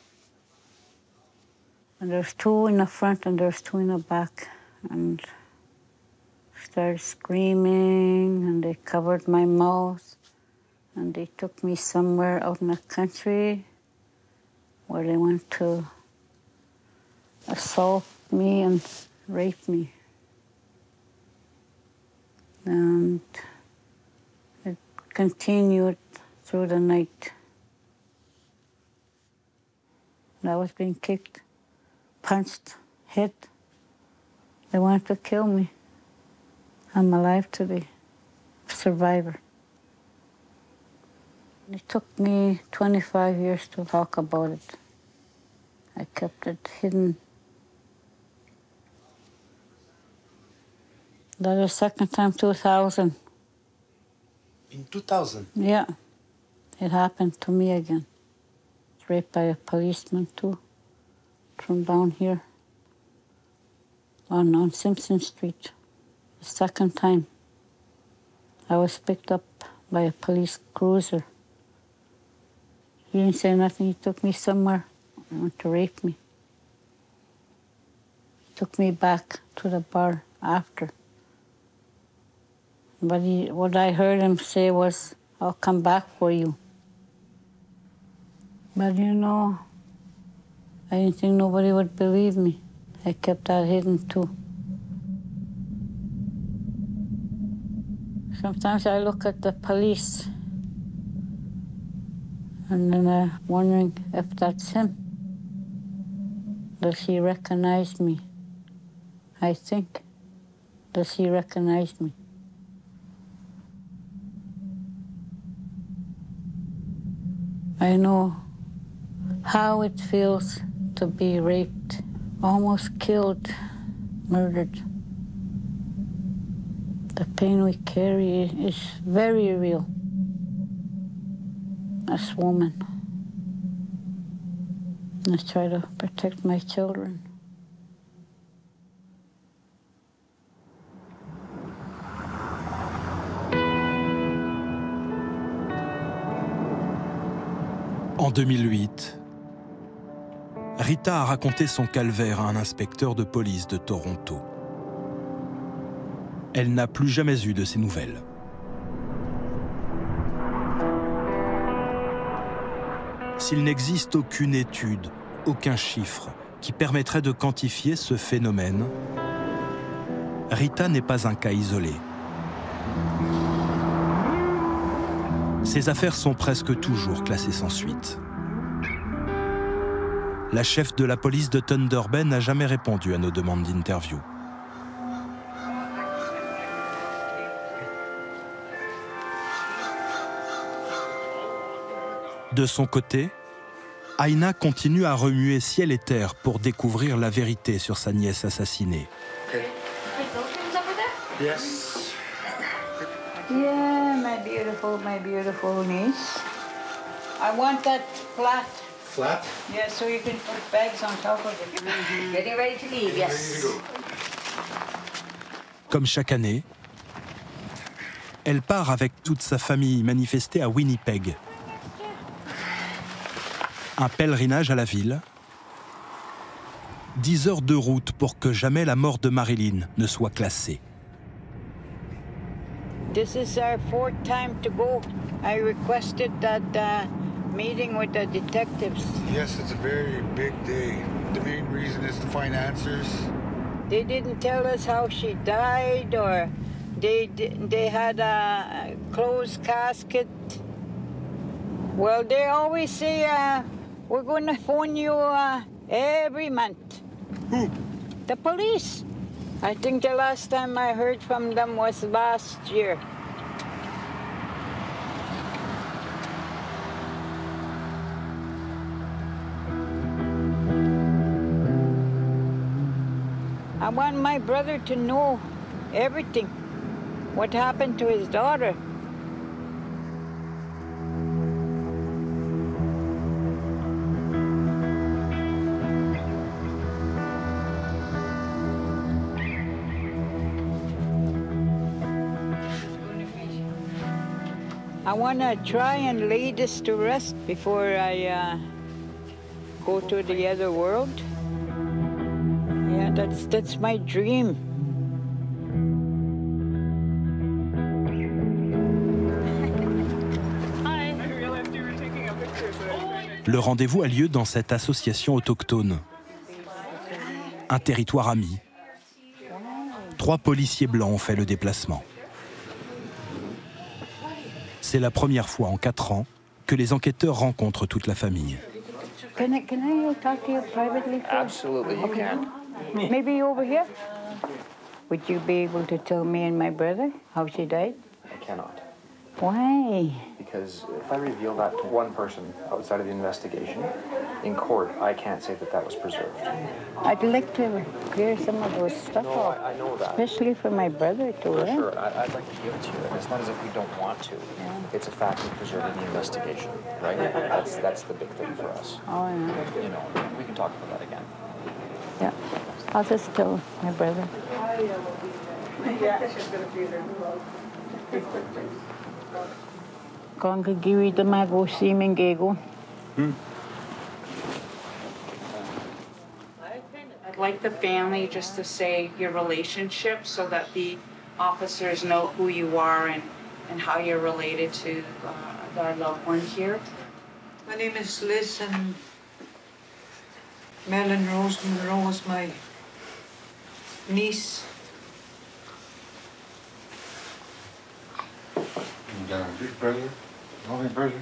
F: And there's two in the front and there's two in the back. And started screaming, and they covered my mouth, and they took me somewhere out in the country where they went to assault me and rape me. And it continued through the night. I was being kicked, punched, hit. They wanted to kill me. I'm alive today, survivor. It took me 25 years to talk about it. I kept it hidden. That was second time, 2000.
T: In 2000?
F: Yeah, it happened to me again. Raped by a policeman too, from down here. On Simpson Street, the second time. I was picked up by a police cruiser. He didn't say nothing, he took me somewhere, he wanted to rape me. He took me back to the bar after. But what I heard him say was, I'll come back for you. But you know, I didn't think nobody would believe me. I kept that hidden too. Sometimes I look at the police and then I'm wondering if that's him. Does he recognize me? I think. Does he recognize me? I know how it feels to be raped, almost killed, murdered. The pain we carry is very real as women. I try to protect my children.
B: En 2008, Rita a raconté son calvaire à un inspecteur de police de Toronto. Elle n'a plus jamais eu de ses nouvelles. S'il n'existe aucune étude, aucun chiffre qui permettrait de quantifier ce phénomène, Rita n'est pas un cas isolé. Ses affaires sont presque toujours classées sans suite. La chef de la police de Thunder Bay n'a jamais répondu à nos demandes d'interview. De son côté, Aina continue à remuer ciel et terre pour découvrir la vérité sur sa nièce assassinée.
F: Yes. Yeah, my beautiful niece. I want that flat.
T: Flat?
F: Yeah, so you can put bags on top of it.
J: Getting ready to leave, yes.
B: Comme chaque année, elle part avec toute sa famille manifester à Winnipeg. Un pèlerinage à la ville. 10 heures de route pour que jamais la mort de Marilyn ne soit classée.
F: This is our 4th time to go. I requested that meeting with the detectives.
G: Yes, it's a very big day. The main reason is to find answers.
F: They didn't tell us how she died, or they had a closed casket. Well, they always say, we're going to phone you every month.
G: Who?
F: The police. I think the last time I heard from them was last year. I want my brother to know everything, what happened to his daughter. I want to try and lay this to rest before I go to the other world. Yeah, that's my dream.
B: Le rendez-vous a lieu dans cette association autochtone. Un territoire ami. 3 policiers blancs ont fait le déplacement. C'est la première fois en 4 ans que les enquêteurs rencontrent toute la famille.
F: Can I talk to you privately?
D: Absolutely, you can.
F: Maybe over here? Would you be able to tell me and my brother how she died?
D: I cannot.
F: Why?
D: Because if I reveal that to one person outside of the investigation, in court, I can't say that that was preserved.
F: I'd like to clear some of those stuff off.
D: I know that.
F: Especially for my brother too.
D: For sure, I'd like to give it to you. And it's not as if we don't want to. Yeah. It's a fact of preserving the investigation, right? That's the big thing for us.
F: Oh, yeah.
D: You know, we can talk about that again.
F: Yeah. I'll just tell my brother. Kongagiwi damago simingego.
U: I'd like the family just to say your relationship so that the officers know who you are and how you're related to our loved one here.
V: My name is Liz, and Marilyn Rose Monroe was my niece.
G: Big brother. Only brother.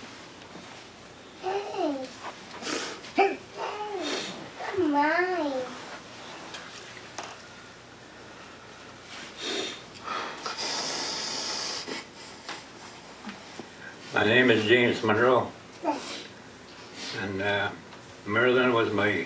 W: Hey, mine.
X: My name is James Monroe, and Marilyn was my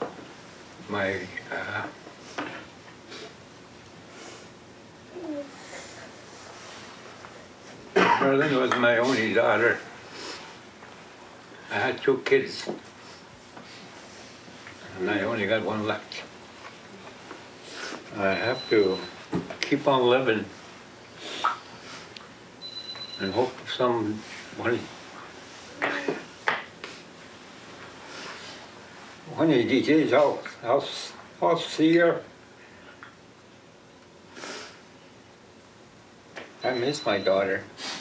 X: Marilyn was my only daughter. I had 2 kids. and I only got one left. I have to keep on living and hope someone, one of these days I'll see her. I miss my daughter.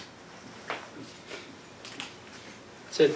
X: That's it.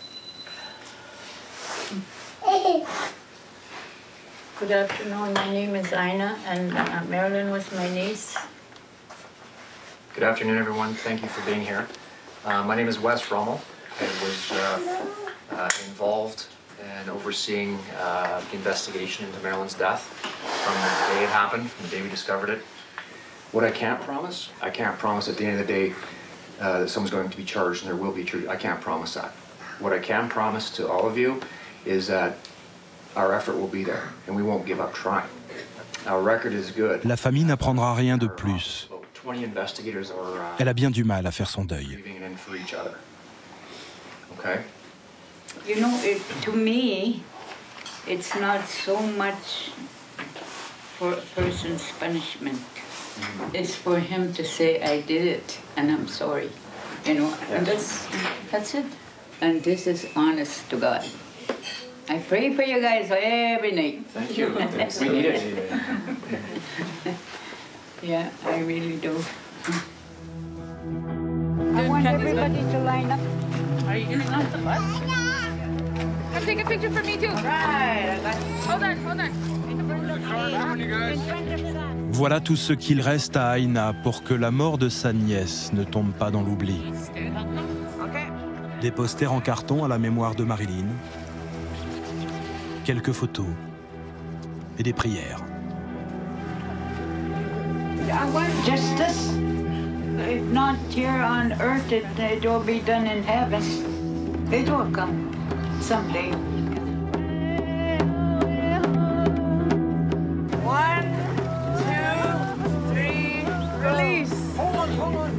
F: Good afternoon. My name is Ina, and Marilyn was my niece.
D: Good afternoon, everyone. Thank you for being here. My name is Wes Rommel. I was involved in overseeing the investigation into Marilyn's death from the day it happened, from the day we discovered it. What I can't promise at the end of the day that someone's going to be charged, and there will be charged. I can't promise that. What I can promise to all of you is that our effort will be there, and we won't give up trying. Our record is good.
B: La famille n'apprendra rien de plus.
D: 20 investigators are
B: Elle a bien du mal à faire son deuil.
D: leaving it in for each other. Okay?
F: You know, to me, it's not so much for a person's punishment. It's for him to say, I did it, and I'm sorry. You know, and that's it. And this is honest to God. I pray for you guys every night.
D: Thank you. We need it.
F: Yeah, I really do. I want everybody to line up.
U: Are you getting off the bus? Come take a picture for me too.
F: Right.
U: Hold on.
B: Voilà tout ce qu'il reste à Aina pour que la mort de sa nièce ne tombe pas dans l'oubli. Des posters en carton à la mémoire de Marilyn, quelques photos et des prières.
F: I want justice. If not here on earth, it will be done in heaven. It will come someday.
U: 1, 2, 3, release. Hold on.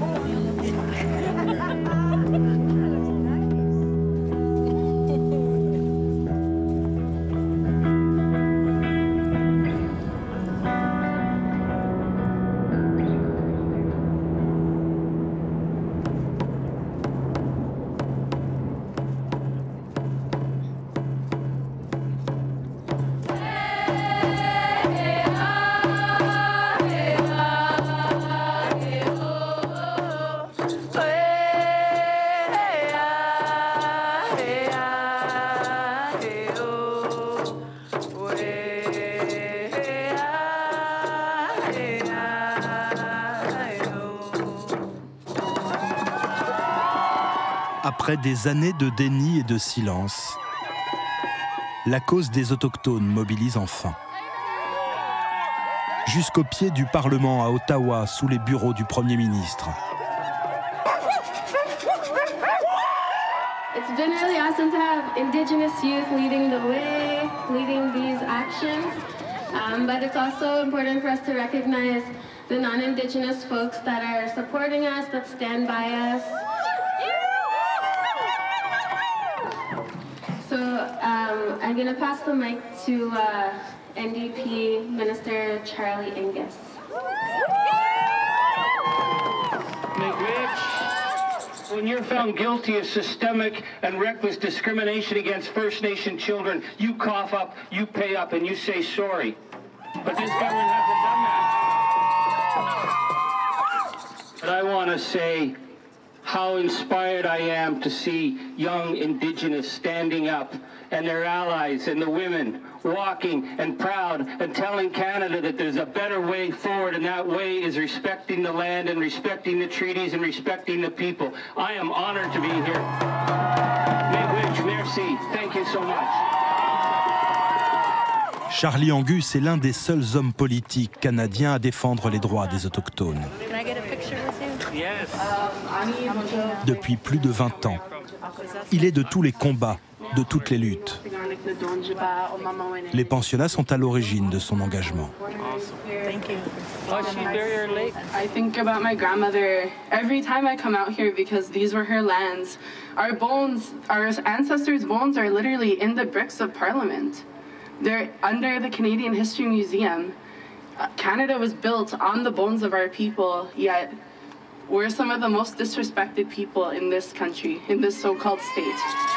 B: Après des années de déni et de silence, la cause des autochtones mobilise enfin. Jusqu'au pied du Parlement à Ottawa, sous les bureaux du Premier ministre.
C: It's been really awesome to have Indigenous youth leading the way, leading these actions. But it's also important for us to recognize the non-Indigenous folks that are supporting us, that stand by us. So I'm going to pass the mic to NDP Minister Charlie Angus.
K: When you're found guilty of systemic and reckless discrimination against First Nation children, you cough up, you pay up, and you say sorry. But this government hasn't done that. But I want to say how inspired I am to see young Indigenous standing up and their allies and the women walking and proud and telling Canada that there's a better way forward, and that way is respecting the land and respecting the treaties and respecting the people. I am honored to be here. Miigwech, merci. Thank you so much.
B: Charlie Angus est l'un des seuls hommes politiques canadiens à défendre les droits des Autochtones. Depuis plus de 20 ans, il est de tous les combats, de toutes les luttes. Les pensionnats sont à l'origine de son engagement.
L: I think about my grandmother every time I come out here because these were her lands. Our bones, our ancestors' bones are literally in the bricks of Parliament. They're under the Canadian History Museum. Canada was built on the bones of our people, yet we're some of the most disrespected people in this country, in this so-called state.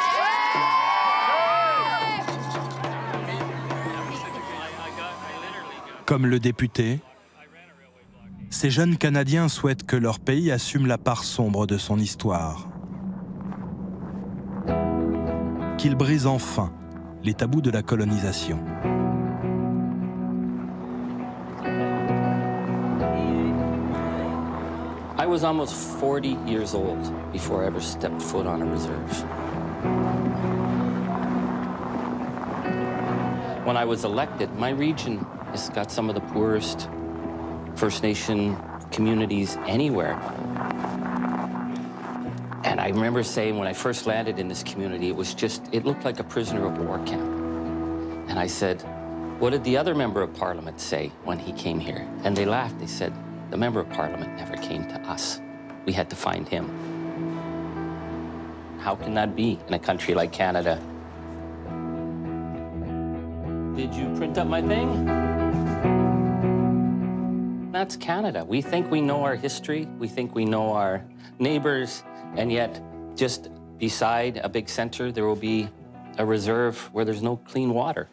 B: Comme le député, ces jeunes Canadiens souhaitent que leur pays assume la part sombre de son histoire. Qu'il brise enfin les tabous de la colonisation.
E: I was almost 40 years old before I ever stepped foot on a reserve. When I was elected, my region has got some of the poorest First Nation communities anywhere. And I remember saying when I first landed in this community, it looked like a prisoner of war camp. And I said, what did the other member of parliament say when he came here? And they laughed. They said, the member of parliament never came to us. We had to find him. How can that be in a country like Canada? Did you print up my thing? That's Canada. We think we know our history. We think we know our neighbors. And yet, just beside a big center, there will be a reserve where there's no clean water.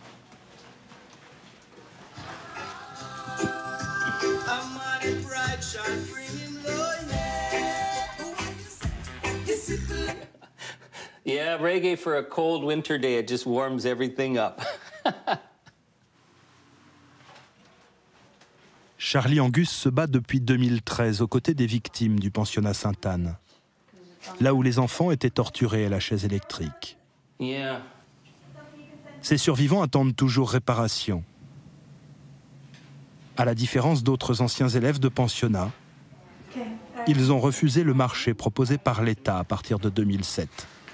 E: Yeah, reggae for a cold winter day, it just warms everything up.
B: Charlie Angus se bat depuis 2013 aux côtés des victimes du pensionnat Sainte-Anne, là où les enfants étaient torturés à la chaise électrique.
E: Yeah.
B: Ces survivants attendent toujours réparation. À la différence d'autres anciens élèves de pensionnat, ils ont refusé le marché proposé par l'État à partir de 2007.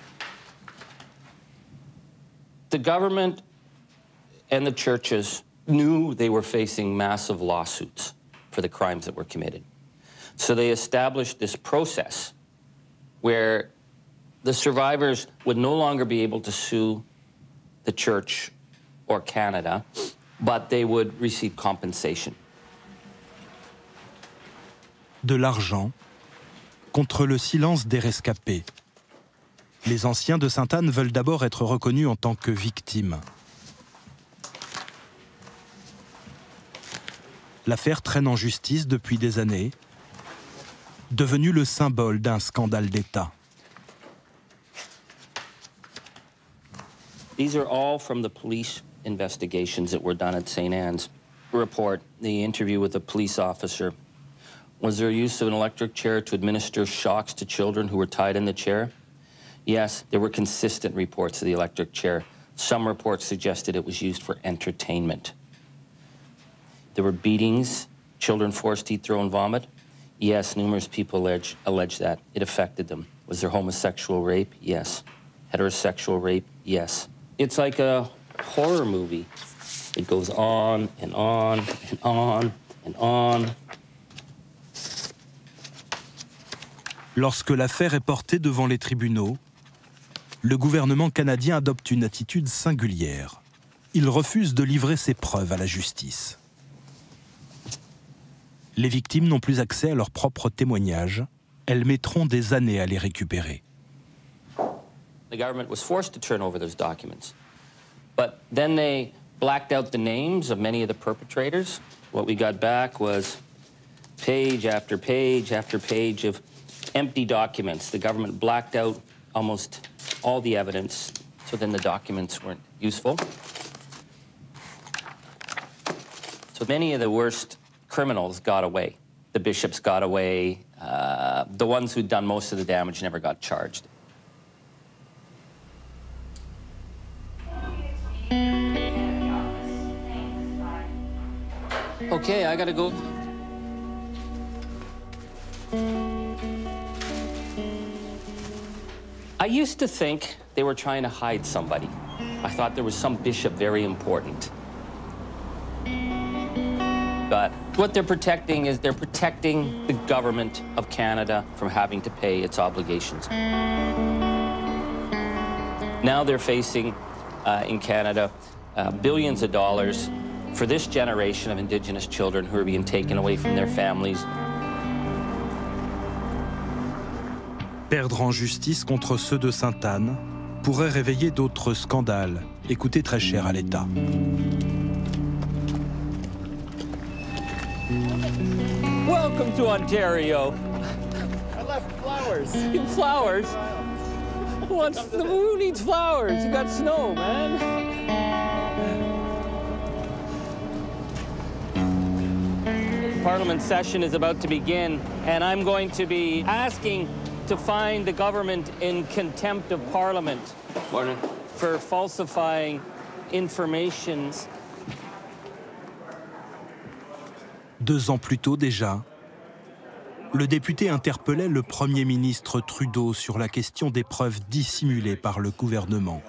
E: The government and the churches knew they were facing massive lawsuits for the crimes that were committed. So they established this process where the survivors would no longer be able to sue the church or Canada, but they would receive compensation.
B: De l'argent contre le silence des rescapés. Les anciens de Sainte-Anne veulent d'abord être reconnus en tant que victimes. L'affaire traîne en justice depuis des années, devenue le symbole d'un scandale d'État.
E: These are all from the police investigations that were done at St. Anne's. Report, the interview with the police officer. Was there use of an electric chair to administer shocks to children who were tied in the chair? Yes, there were consistent reports of the electric chair. Some reports suggested it was used for entertainment. There were beatings, children forced to eat their own vomit. Yes, numerous people allege that. It affected them. Was there homosexual rape? Yes. Heterosexual rape? Yes. It's like a horror movie. It goes on and on and on and on.
B: Lorsque l'affaire est portée devant les tribunaux, le gouvernement canadien adopte une attitude singulière. Il refuse de livrer ses preuves à la justice. Les victimes n'ont plus accès à leurs propres témoignages. Elles mettront des années à les récupérer.
E: The government was forced to turn over those documents. But then they blacked out the names of many of the perpetrators. What we got back was page after page after page of empty documents. The government blacked out almost all the evidence, so then the documents weren't useful. So many of the worst criminals got away. The bishops got away. The ones who'd done most of the damage never got charged. Okay, I gotta go. I used to think they were trying to hide somebody. I thought there was some bishop very important. But what they're protecting is they're protecting the government of Canada from having to pay its obligations. Now they're facing, in Canada, billions of dollars for this generation of Indigenous children who are being taken away from their families.
B: Perdre en justice contre ceux de Sainte-Anne pourrait réveiller d'autres scandales et coûter très cher à l'État.
E: Welcome to Ontario.
H: I left flowers.
E: Flowers? Who needs flowers? You got snow, man. Parliament session is about to begin, and I'm going to be asking to find the government in contempt of Parliament.
H: Morning.
E: For falsifying information.
B: 2 ans plus tôt déjà, le député interpellait le Premier ministre Trudeau sur la question des preuves dissimulées par le gouvernement.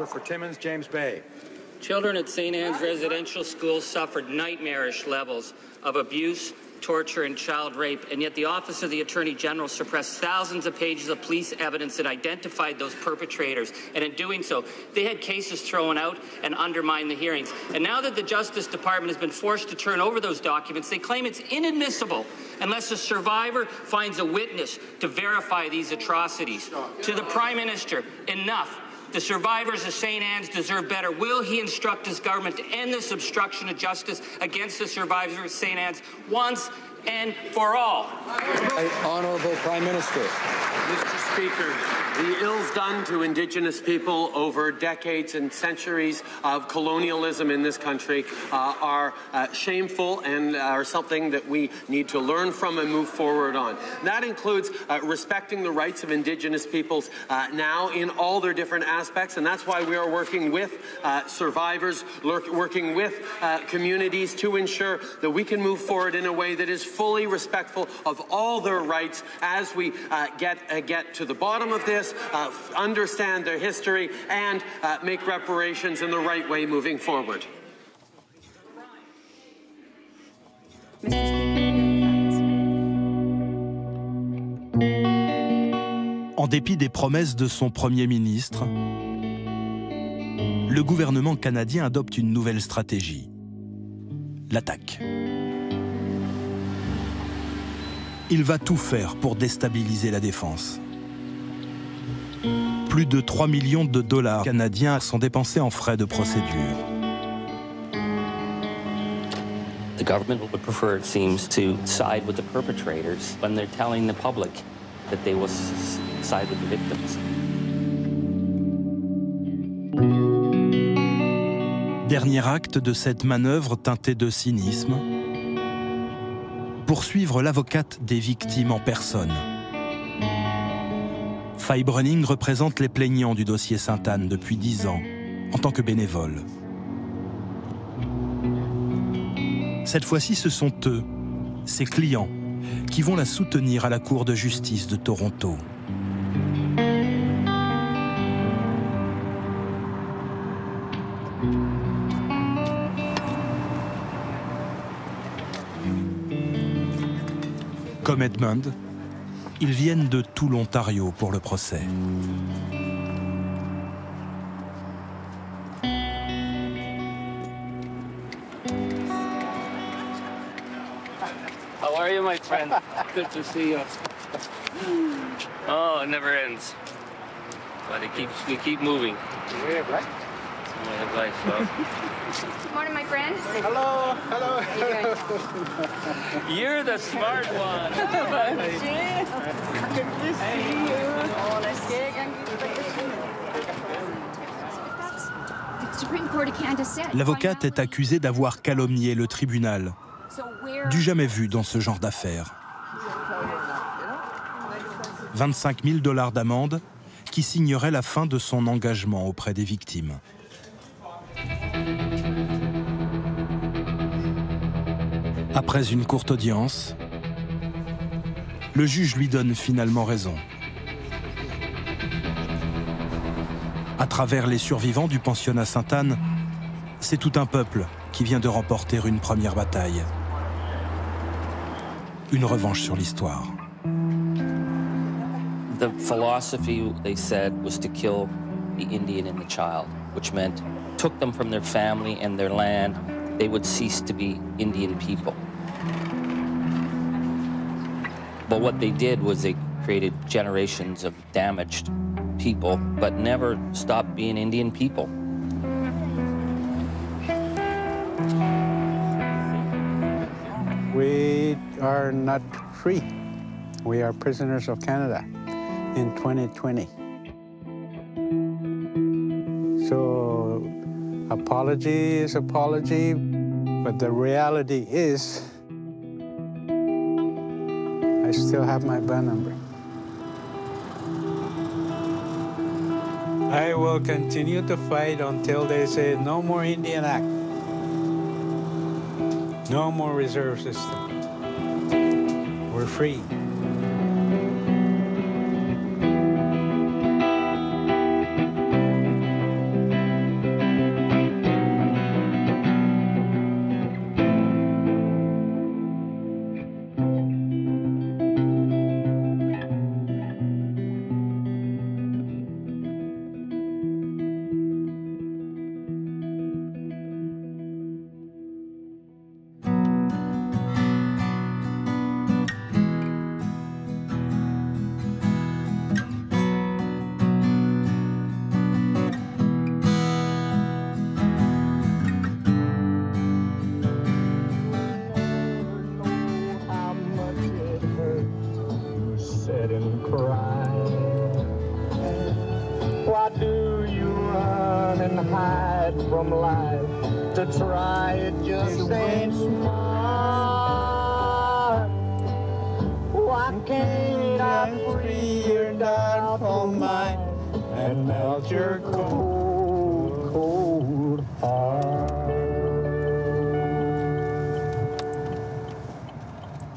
E: Children at St. Anne's Residential School suffered nightmarish levels of abuse, torture, and child rape, and yet the Office of the Attorney General suppressed thousands of pages of police evidence that identified those perpetrators, and in doing so, they had cases thrown out and undermined the hearings. And now that the Justice Department has been forced to turn over those documents, they claim it's inadmissible unless a survivor finds a witness to verify these atrocities. To the Prime Minister, enough. The survivors of St. Anne's deserve better. Will he instruct his government to end this obstruction of justice against the survivors of St. Anne's once and for all?
H: Honourable Prime Minister.
I: Mr. Speaker, the ills done to Indigenous people over decades and centuries of colonialism in this country are shameful and are something that we need to learn from and move forward on. That includes respecting the rights of Indigenous peoples now in all their different aspects, and that's why we are working with survivors, working with communities to ensure that we can move forward in a way that is fully respectful of all their rights as we get to the bottom of this, understand their history, and make reparations in the right way moving forward.
B: En dépit des promesses de son Premier ministre, le gouvernement canadien adopte une nouvelle stratégie, l'attaque. Il va tout faire pour déstabiliser la défense. Plus de 3 millions de dollars canadiens sont dépensés en frais de procédure.
E: The government would prefer, it seems, to side with the perpetrators when they're telling the public that they will side with the victims.
B: Dernier acte de cette manœuvre teintée de cynisme, poursuivre l'avocate des victimes en personne. Faye Brunning représente les plaignants du dossier Sainte-Anne depuis 10 ans, en tant que bénévole. Cette fois-ci, ce sont eux, ses clients, qui vont la soutenir à la Cour de justice de Toronto. Comme Edmund, ils viennent de tout l'Ontario pour le procès.
E: How are you, my friend? Good to see you. Oh, it never ends. But we keep moving.
H: We have life.
E: We have life, so.
M: Good morning, my friend.
H: Hello, hello.
M: How you doing?
E: You're the smart one.
B: L'avocate est accusée d'avoir calomnié le tribunal, du jamais vu dans ce genre d'affaires. 25 000 $ d'amende qui signerait la fin de son engagement auprès des victimes. Après une courte audience, le juge lui donne finalement raison. À travers les survivants du pensionnat Sainte-Anne, c'est tout un peuple qui vient de remporter une première bataille. Une revanche sur l'histoire.
E: The philosophy, they said, was to kill the Indian and the child, which meant took them from their family and their land, they would cease to be Indian people. But what they did was they created generations of damaged people, but never stopped being Indian people.
A: We are not free. We are prisoners of Canada in 2020. So apology is apology, but the reality is I still have my band number. I will continue to fight until they say no more Indian Act, no more reserve system. We're free.
N: Why do you run and hide from life? To try it just ain't smart. Why can't I free your doubtful mind and melt your cold